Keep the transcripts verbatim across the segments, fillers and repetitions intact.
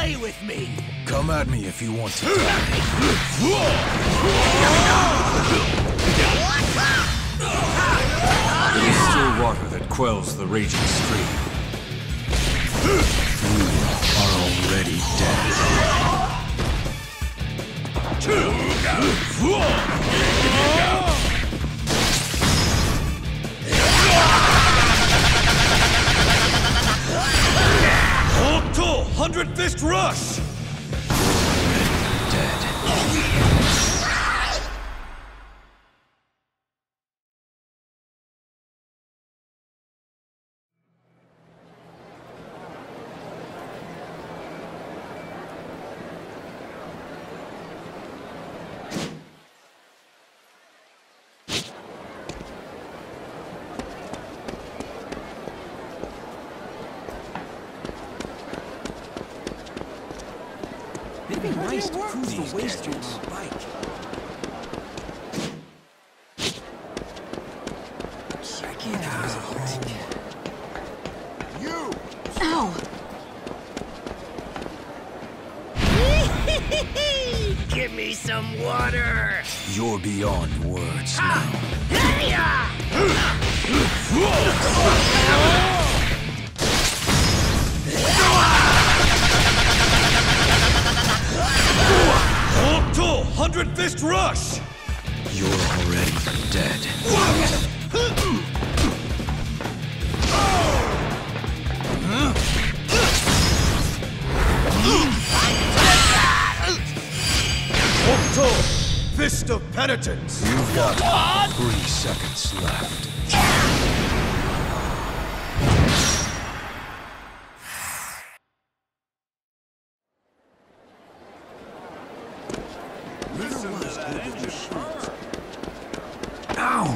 play with me! Come at me if you want to die. It is still water that quells the raging stream. You are already dead. Octo Hundred Fist Rush! Dead. It'd be nice to cruise the wasteland on a bike. Check it out. You! Ow! Give me some water! You're beyond words now. Octo Hundred Fist Rush! You're already dead. Octo Fist of Penitence! You've got three seconds left. Ow!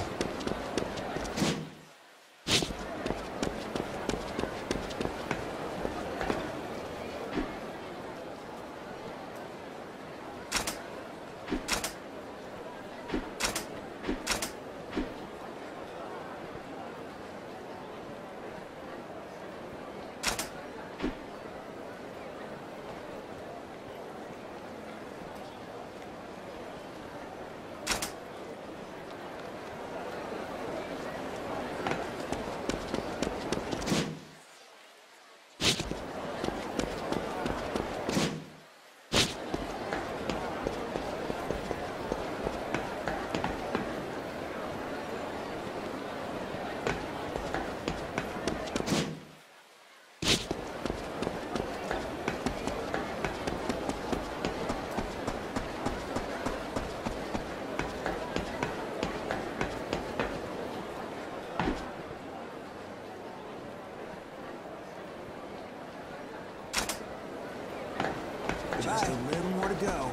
Just a little more to go.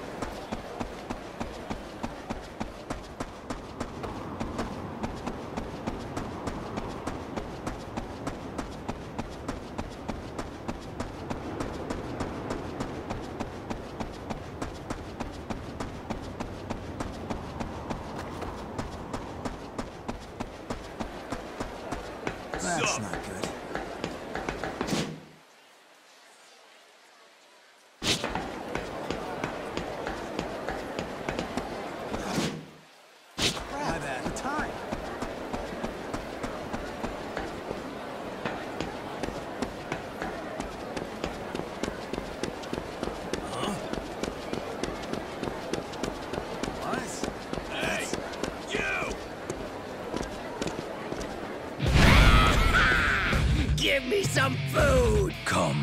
That's not good. My bad. The time. Huh? What? Hey! You! Give me some food! Come.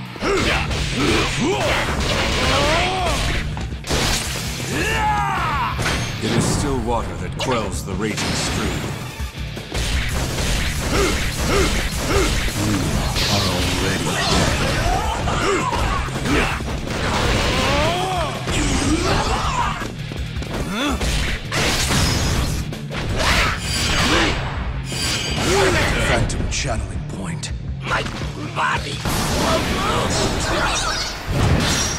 It is still water that quells the raging stream. You are already dead. Phantom channeling point. My body!